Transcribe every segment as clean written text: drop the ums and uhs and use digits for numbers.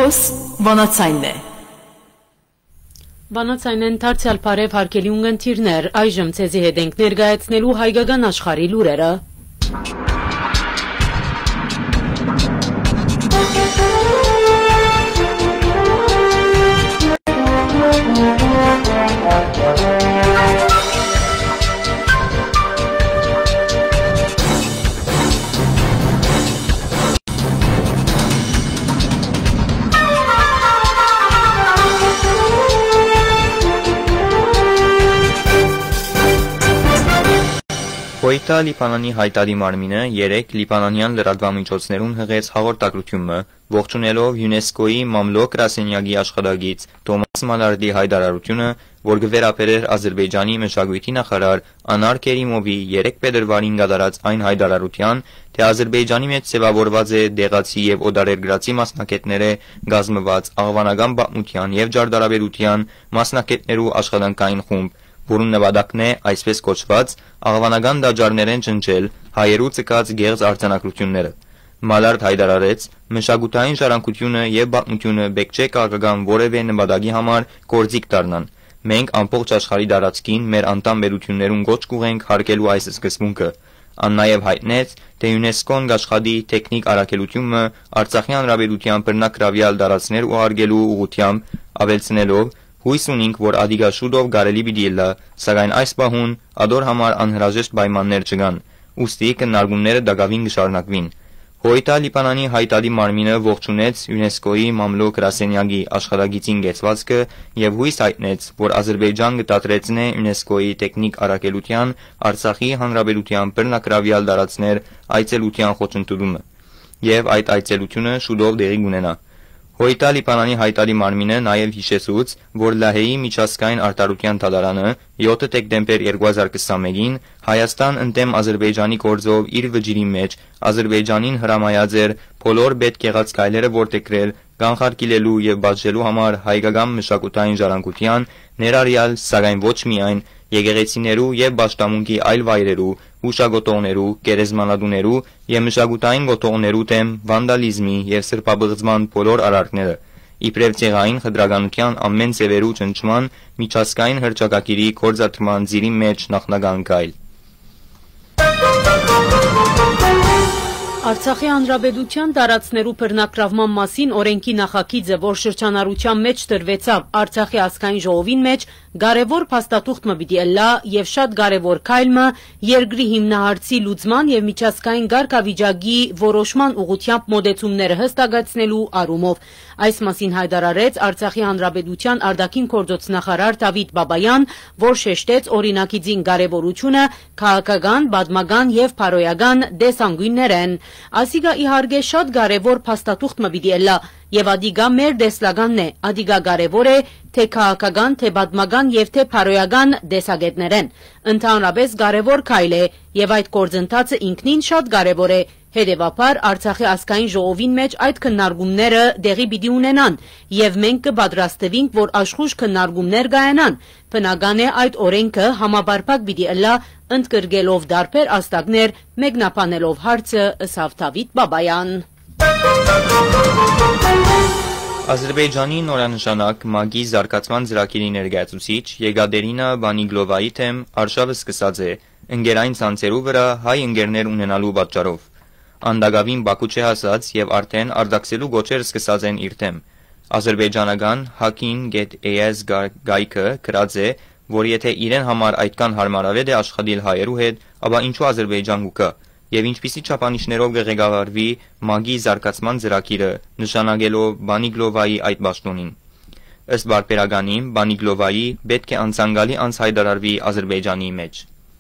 Փոս Վանացայինն է։ Վանացայինեն դարձյալ բարև հարգելի ունգընտիրներ, այժմ ցեզի հետ ենք ներկայացնելու հայկական աշխարհի լուրերը։ Հոյտա Լիբանանի հայտարարի մարմինը երեկ լիբանանյան լրատվամիջոցներուն հղեց հաղորդակցությունը, ողջունելով ՅՈՒՆԵՍԿՕ-ի մամլոք գրասենյակի աշխատակից Թոմաս Մալարդի հայտարարությունը, որ կվերապերեր Ադրբեջանի մշակույթի նախարար Անար Քերիմովի երեկ փետրվարին կատարած այն հայտարարության, թե Ադրբեջանի մեջ ձևավորված է դեղացի եւ օտարերկրացի մասնակիցները գազմված աղվանական պատմության եւ ջարդարաբերության մասնակիցներու աշխատանքային խումբ, որուն նպատակն է այսպես կոչված աղվանական դաջարներեն ճնճել հայերու ցկած գեղձ արձանագրությունները։ Մալարդ հայտարարեց, մշակութային ժառանգությունը եւ պատմությունը պետք չէ քաղաքական որևէ նպատակի համար գործիք դառնան։ Մենք ամբողջ աշխարհի դարածքին մեր անդամբերություններուն գոչ կուղենք հարգելու այս սկզբունքը։ Ան նաև հայտնեց, թե ՅՈՒՆԵՍԿՕ-ն գաշխատի տեխնիկ առաքելությունը Արցախի հանրապետության բռնակրավյալ դարածքներ ուղարկելու ուղղությամբ ավելցնելով հույս ունենք, որ ադիգա շուտով կարելի պիտի ելա, սակայն այս պահուն ադոր համար անհրաժեշտ պայմաններ չկան, ուստի քննարկումները դակավին կշարունակվին։ Հոյտա Լիբանանի հայտարարի մարմինը ողջունեց ՅՈՒՆԵՍԿՕ-ի մամլոք գրասենյակի աշխատակիցին գեցվածքը եւ հույս հայտնեց, որ Ադրբեջան կտատրեցնե ՅՈՒՆԵՍԿՕ-ի տեխնիկ առաքելության Արցախի հանրապետության բռնակրավյալ դարածքներ այցելության խոչընդոտումը եւ այդ այցելությունը շուտով դեղի կունենա։ Հոյտա Լիբանանի հայտարարի մարմինը նաև հիշեցուց, որ Լահեի միջազգային արտադրության դատարանը 7 դեկտեմբեր 2021-ին Հայաստան ընդդեմ Ադրբեջանի գործով իր վճիրի մեջ Ադրբեջանին հրամայած էր բոլոր պետք եղած քայլերը որդեգրել կանխարգելելու եւ բաշխելու համար հայկական մշակութային ժառանգության ներառյալ, սակայն ոչ միայն եկեղեցիներու եւ պաշտամունքի այլ վայրերու, հուշագոտողներու, գերեզմանատուներու եւ մշակութային գոտողներու դեմ վանդալիզմի եւ սրբաբղծման բոլոր արարքները, իբրև ցեղային խտրականության ամեն ձևերու ճնշման միջազգային հռչակագիրի գործադրման ծիրի մեջ նախնական գայլ։ Արցախի հանրապետության տարածքներու բռնակրավման մասին օրենքի նախագիծը, որ շրջանառության մեջ տրվեցավ Արցախի ազգային ժողովին մեջ, կարևոր փաստաթուղթ մը պիտի ըլլա եւ շատ կարևոր քայլը երկրի հիմնահարցի լուծման եւ միջազգային կարգավիճակի որոշման ուղղությամբ մոդեցումները հստակեցնելու առումով։ Այս մասին հայտարարեց Արցախի հանրապետության արտաքին գործոց նախարար Դավիթ Բաբայան, որ շեշտեց օրինակիցին կարևորությունը քաղաքական, պատմական եւ փարոյական տեսանկյուններեն։ Ասիգա իհարկե շատ կարևոր փաստաթուղթ մը պիտի ըլլա եւ ադիգա մեր տեսլականն է, ադիգա կարևոր է թե քաղաքական, թե պատմական եւ թե փարոյական տեսակետներեն։ Ընդհանրապես կարևոր քայլ է եւ այդ գործընթացը ինքնին շատ կարևոր է։ Հետևաբար Արցախի ազգային ժողովին մեջ այդ քննարկումները դեղի պիտի ունենան եւ մենք կպատրաստվենք, որ աշխուժ քննարկումներ կայանան։ Բնական է այդ օրենքը համապարփակ պիտի ըլլա ընդգրկելով դարբեր աստակներ, մեկնաբանելով հարցը ըսավ Դավիթ Բաբայան։ Ադրբեջանի նորանշանակ ՄԱԳ-ի զարգացման ծրագիրի ներկայացուցիչ Եգատերինա Վանիգլովայի թեմ արշավը սկսած է ընկերային ցանցերու վրա հայ ընկերներ ունենալու պատճառով։ Անդագավին Բաքու չհասած եւ արդեն արտաքսելու գոչեր սկսած են իր թեմ։ Ադրբեջանական Hakin.as գայքը գրած է, որ եթե իրեն համար այդքան հարմարավետ է աշխատել հայերու հետ, ապա ինչու Ադրբեջան կա եւ ինչպիսի չափանիշներով կղեկավարվի ՄԱԳ-ի զարգացման ծրագիրը, նշանակելով Վանիգլովայի այդ պաշտոնին։ Ըստ բարբերականի Վանիգլովայի պետք է անցանկալի անցայդարարվի Ադրբեջանի մեջ։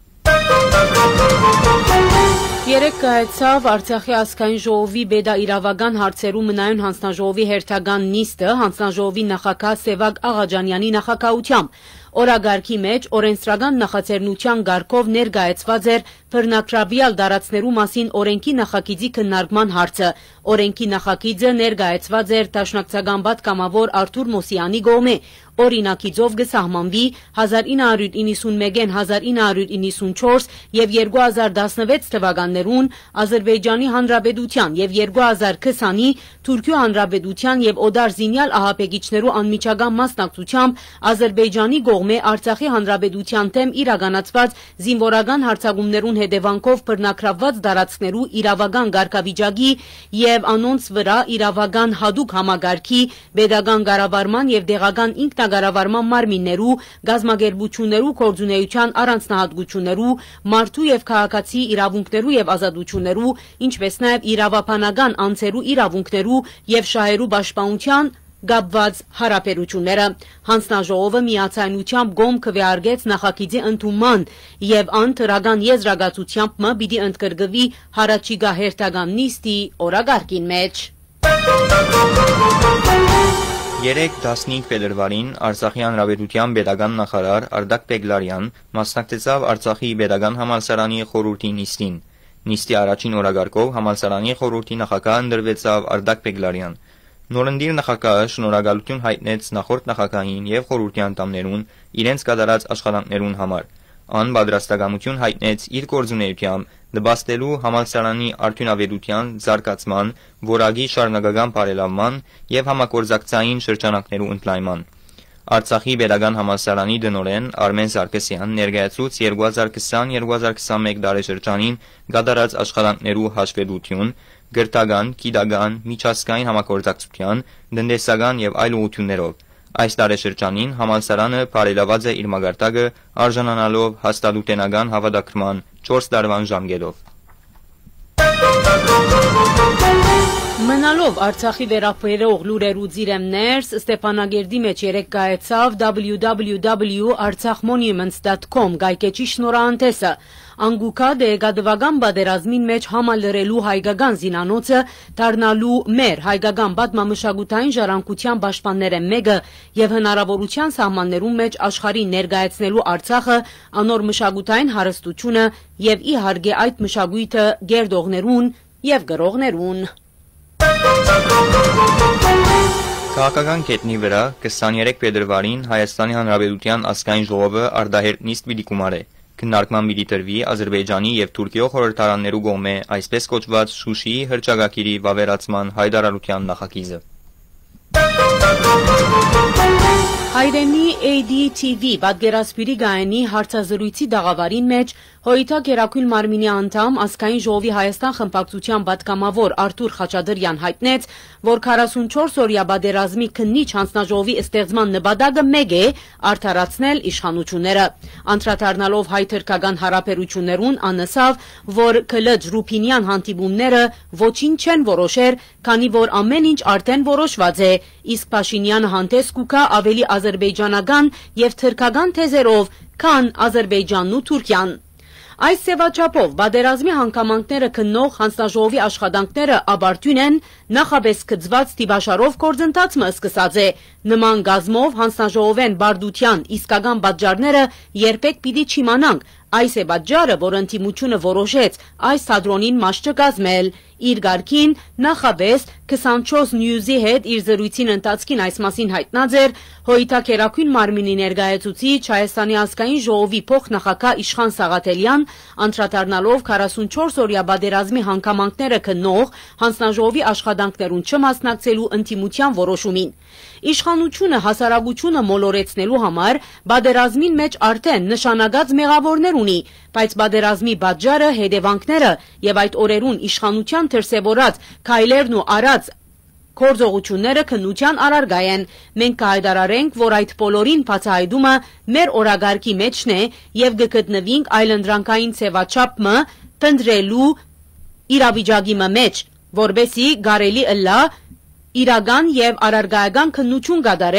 Երեկ կայացավ Արցախի ազգային ժողովի բեդաիրավական հարցերու մնայուն հանձնաժողովի հերթական նիստը հանձնաժողովի նախագահ Սևակ Աղաջանյանի նախագահությամբ։ Օրագարկի մեջ օրենսդրական նախաձեռնության գարկով ներկայացված էր բռնակրաբյալ դարածներու մասին օրենքի նախագիծի քննարկման հարցը։ Օրենքի նախագիծը ներկայացված էր Դաշնակցական պատգամավոր Արթուր Մոսյանի կողմէ։ Օրինակիցով կսահմանվի 1991-ին 1994 եւ 2016 թվականներուն Ադրբեջանի Հանրապետության եւ 2020-ի Թուրքիո Հանրապետության եւ օդար զինյալ ահապեկիչներու անմիջական մասնակցությամբ Ադրբեջանի կողմէ Արցախի Հանրապետության դեմ իրականացված զինվորական հարձակումներուն հետևանքով բռնակրաված դարածքներու իրավական կարգավիճակի եւ անոնց վրա իրավական հատուկ համագարքի pedagogan կառավարման եւ դեղական ինքնակառավարման մարմիններու գազագերբություններու կորձունեության առանձնահատկություններու մարդու եւ քաղաքացի իրավունքներու եւ ազատություններու ինչպես նաեւ իրավաբանական անձերու իրավունքներու եւ շահերու պաշտպանության կապված հարաբերությունները։ Հանձնաժողովը միացայնությամբ գոմ քվեարկեց նախագիծի ընդունման եւ ան թրական եզրակացությամբ մը պիտի ընդգրկվի հարաճիգա հերթական նիստի օրագարկին մեջ։ 3-15 փետրվարին Արցախի Հանրապետության pedagogan նախարար Արդակ Բեգլարյան մասնակցավ Արցախի pedagogan համալսարանի խորհրդի նիստին։ Նիստի առաջին օրագարկով համալսարանի խորհրդի նախագահ ընդրվեցավ Արդակ Բեգլարյան։ Նորընտիր նախագահը շնորհակալություն հայտնեց նախորդ նախագահին եւ խորհրդի անդամներուն իրենց կատարած աշխատանքներուն համար։ Ան պատրաստակամություն հայտնեց իր գործունեությամբ նպաստելու համալսարանի արդյունավետության զարգացման, որակի շարունակական բարելավման եւ համագործակցային շրջանակներու ընդլայնման։ Արցախի pedagogan համալսարանի դնորեն Արմեն Սարգսյան ներկայացուց 2020-2021 դարաշրջանին կատարած աշխատանքներու հաշվետվություն, գրթական, գիտական, միջազգային համագործակցության, տնտեսական եւ այլ ուղղություններով։ Այս տարեշրջանին համալսարանը բարելաված է իր մագարտակը արժանանալով հաստատութենական հավատագրման 4 տարվան ժամկետով։ Մնալով Արցախի վերաբերող լուրերու ծիրեմներս Ստեփանագերդի մեջ երեկ կայացավ www.artsakmonuments.com գայքեչի շնորհանդեսը։ Անգուկա դեգադվական բادرազմին մեջ համալրելու հայկական զինանոցը դառնալու մեր հայկական պատմամշակութային ժառանգության պաշտպանները մեկը եւ հնարավորության սահմաններում մեջ աշխարհի ներկայացնելու Արցախը անոր մշակութային հարստությունը եւ իհարկե այդ մշակույթը գերդողներուն եւ գրողներուն։ Քաղաքական կետնի վրա 23 փետրվարին Հայաստանի Հանրապետության ազգային ժողովը արդահերտ նիստ պիտի գումարե։ Քննարկման պիտի տրվի Ադրբեջանի եւ Թուրքիո խորհրդարաններու կողմէ այսպես կոչված Շուշիի հրճագակիրի վավերացման հայտարարության նախագիծը։ Հայրենի ADTV պատգերասպիրի գայանի հարցազրույցի դաղավարին մեջ Հոյիթա Գերակույն Մարմինի անդամ ազգային ժողովի Հայաստան խմբակցության պատգամավոր Արթուր Խաչատրյան հայտնեց, որ 44 օրյա պատերազմի քննիչ հանձնաժողովի ստեղծման նպատակը մեկ է արդարացնել իշխանությունները։ Անդրադառնալով հայ-թուրքական հարաբերություններուն անասավ, որ Քլջ Ռուփինյան հանդիպումները ոչինչ չեն որոշեր, քանի որ ամեն ինչ արդեն որոշված է, իսկ Փաշինյանը հանդես կուքա ավելի ադրբեջանական եւ թուրքական թեզերով, քան Ադրբեջանն ու Թուրքիան։ Այս սևաչափով պատերազմի հանգամանքները քննող հանձնաժողովի աշխատանքները աբարդյուն են, նախապես կծված տիպաշարով գործընթացը սկսած է։ Նման գազմով հանձնաժողովեն բարդության իսկական պատճառները երբեք պիտի չիմանանք։ Այս է պատճառը, որ ընդդիմությունը որոշեց այս թատրոնին մաս չկազմել։ Իր գարքին նախապես 24 News-ի հետ իր զրույցին ընթացքին այս մասին հայտնած էր Հոյիթա Գերակույն Մարմինի ներկայացուցիչ Հայաստանի ազգային ժողովի փոխնախագահ Իշխան Սաղաթելյան, անդրադառնալով 44 օրյա պատերազմի հանգամանքները քննող հանձնաժողովի աշխատանքներուն չմասնակցելու ընդդիմության որոշումին։ Իշխանությունը հասարակությունը մոլորեցնելու համար պատերազմին մեջ արդեն նշանակած մեղավորներ ունի, բայց պատերազմի պատճառը, հետևանքները եւ այդ օրերուն իշխանության դրսեւորած քայլերն ու արած գործողությունները քննության առարգա են։ Մենք կհայտարարենք, որ այդ բոլորին բացահայտումը մեր օրագարկի մեջն է եւ կգտնվենք այլընտրանքային ցեվաչափը փնտրելու իրավիճակի մեջ, որբեսի գարելի ըլլա իրական եւ առարգայական քննություն կատարել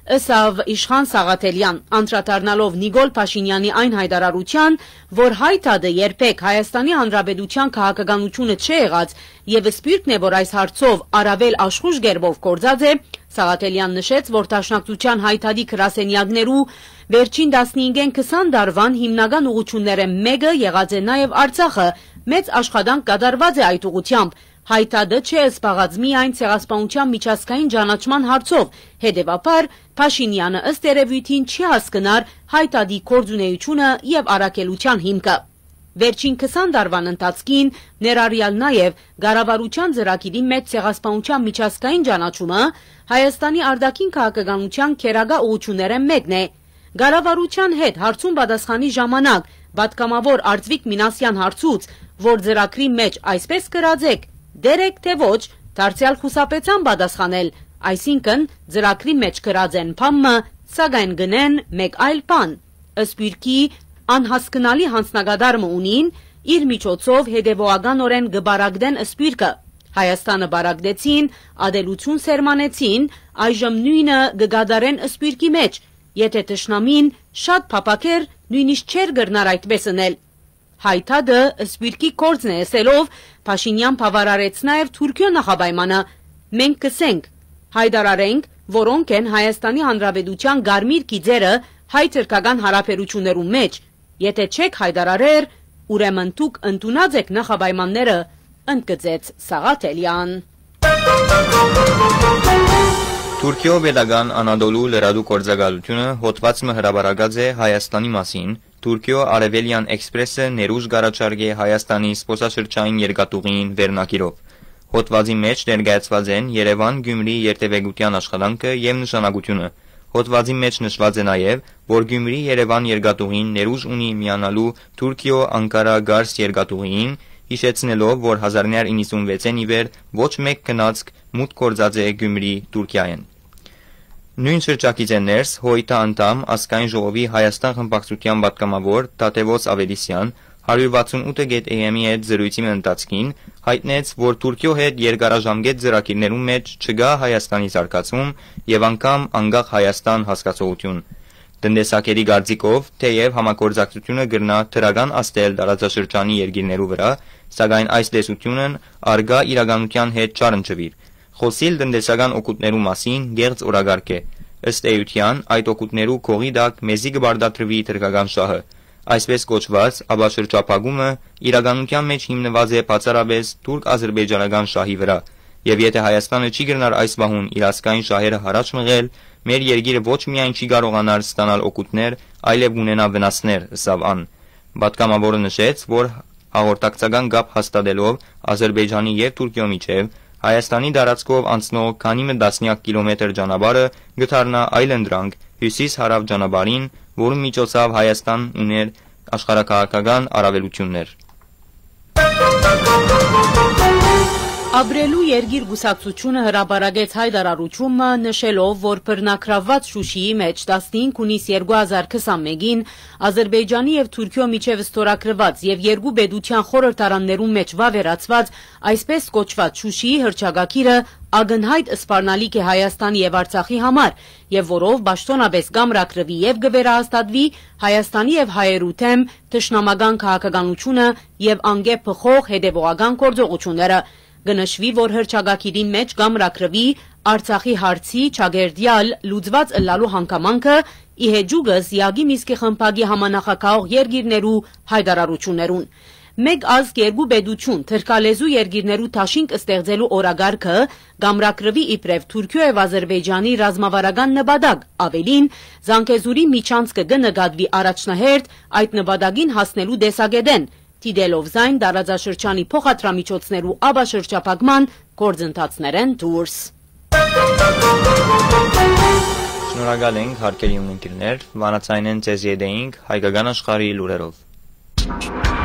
Ըսավ Իշխան Սաղաթելյան, անդրադառնալով Նիկոլ Փաշինյանի այն հայտարարության, որ Հայ-Թադը երբեք Հայաստանի Հանրապետության քաղաքականությունը չի եղած եւ սպիրկն է, որ այս հարցով առավել աշխուժ ղերբով կործած է, Սաղաթելյան նշեց, որ Դաշնակցության Հայ-Թադի գրասենյակներու վերջին 15-20 տարվան հիմնական ուղղությունները մեկը եղած է նաեւ Արցախը, մեծ աշխատանք կատարված է այդ ուղղությամբ։ Հայ-Թադը չէ զբաղած միայն ցեղասպանության միջազգային ճանաչման հարցով, հետևաբար Փաշինյանը ըստ երևույթին չի հասկնար Հայ-Թադի գործունեությունը եւ առաքելության հիմքը։ Վերջին 20 տարվան ընթացքին ներառյալ նաեւ Ղարավարության ծրագիրի մեջ ցեղասպանության միջազգային ճանաչումը Հայաստանի արտաքին քաղաքականության քերագա ուղղությունները մեկն է։ Ղարավարության հետ հարցում պատասխանի ժամանակ պատգամավոր Արտվիկ Մինասյան հարցուց, որ ծրագրի մեջ այսպես գրածեք, դերեք թե ոչ, դարձյալ խուսափեցան պատասխանել, այսինքն ծրագրի մեջ գրած են բամը, սակայն գնեն մեկ այլ բան։ Սպիրկի անհասկնալի հանձնագետարը ունին, իր միջոցով հետևողականորեն կբարակդեն սպիրկը։ Հայաստանը բարակդեցին, ադելություն սերմանեցին, այժմ նույնը կգադարեն սպիրկի մեջ, եթե թշնամին շատ փափակեր, նույնիսկ չէր գրնար այդպես անել։ Հայ-Թադը սպիրկի կորձն է ասելով, Փաշինյան բավարարեց նաև Թուրքիո նախապայմանը։ Մենք կսենք, հայտարարենք, որոնք են Հայաստանի Հանրապետության գարմիր գիծերը հայ-թուրքական հարաբերություններու մեջ։ Եթե չեք հայտարարեր, ուրեմն դուք ընդունած եք նախապայմանները, ընդգծեց Սաղաթելյան։ Թուրքիո Պետական Անադոլու լրատու գործակալությունը հոդվածը հրապարակած է Հայաստանի մասին։ Թուրքիո Արևելյան էքսպրեսը ներուժ գարաչարգ է Հայաստանի սպոսաշրջային երկաթուղին վերնակիրով։ Հոդվածի մեջ ներկայացված են Երևան-Գյումրի երթևեկության աշխատանքը եւ նշանակությունը։ Հոդվածի մեջ նշված է նաեւ, որ Գյումրի-Երևան երկաթուղին ներուժ ունի միանալու Թուրքիո-Անկարա-Գարս երկաթուղին, հիշեցնելով, որ 1996-ին ի վեր ոչ մեկ գնացք մուտք գործած է Գյումրի Թուրքիայեն։ Նույն շրջակից է ներս Հոյթա անդամ ազգային ժողովի Հայաստան խմբակցության պատգամավոր Տատևոս Ավետիսյան 168.am-ի հետ զրույցի ընթացքին հայտնեց, որ Թուրքիո հետ երկարաժամկետ ծրագիրներում մեջ չկա Հայաստանի զարգացում եւ անգամ անկախ Հայաստան հասկացողություն։ Տնտեսագետի կարծիքով, թեև համագործակցությունը կգրնա թրական աստել տարածաշրջանի երկիրներու վրա, սակայն այս տեսությունն արգա իրականության հետ չառնչվիր։ Խոսիլ տնտեսական օգուտներու մասին գեղձ օրագարկ է։ Ըստ էության, այդ օգուտներու կողի դակ մեզի կբարդատրվի թրկական շահը։ Այսպես կոչված աբաշրջափակումը իրականության մեջ հիմնված է բացառապես թուրք-ադրբեջանական շահի վրա, եւ եթե Հայաստանը չի գնար այս վահուն իր ազգային շահերը հարաճ մղել, մեր երկիրը ոչ միայն չի կարողանար ստանալ օգուտներ, այլև ունենա վնասներ, ըսավ ան։ Պատգամավորը նշեց, որ հաղորդակցական կապ հաստատելով Ադրբեջանի եւ Թուրքիո միջև Հայաստանի տարածքով անցնող քանի տասնյակ կիլոմետր ճանապարհը գտարնա այլընտրանք հյուսիս-հարավ ճանապարհին, որը միջոցով Հայաստան ուներ աշխարհակաղակական առավելություններ։ Ապրելու երկիր գուսակցությունը հրապարակեց հայտարարությունը նշելով, որ բռնակրաված Շուշիի մեջ 15 հունիս 2021-ին Ադրբեջանի եւ Թուրքիո միջև ստորագրված եւ երկու պետության խորհրդարաններում մեջ վավերացված այսպես կոչված Շուշիի հռչակագիրը ակնհայտ սպառնալիք է Հայաստանի եւ Արցախի համար եւ որով պաշտոնապես կամրակրվի եւ կվերահաստատվի Հայաստանի եւ հայերու թեմ թշնամական քաղաքականությունը եւ անգեփ փխող հետեւողական գործողությունները։ Գնշվի, որ հռչակագիրի մեջ կամրակրվի Արցախի հարցի չագերդյալ լուծված ըլլալու հանգամանքը ի հեջուկս Յագի Միսկի խմբակի համանախագահող երկիրներու հայտարարություններուն։ Մեկ ազգ երկու պետություն թրքալեզու երկիրներու դաշինք ստեղծելու օրագարքը կամրակրվի իբրև Թուրքիո եւ Ադրբեջանի ռազմավարական նպատակ, ավելին Զանգեզուրի միջանցքը կնկատվի առաջնահերթ այդ նպատակին հասնելու տեսակետեն, դիտելով զայն տարածաշրջանի փոխադրամիջոցներու աբաշրջափակման գործընթացներեն դուրս։ Շնորհակալ ենք հարգելի ունկնդիրներ, վանացայինեն ձեզ յետեինք հայկական աշխարհի լուրերով։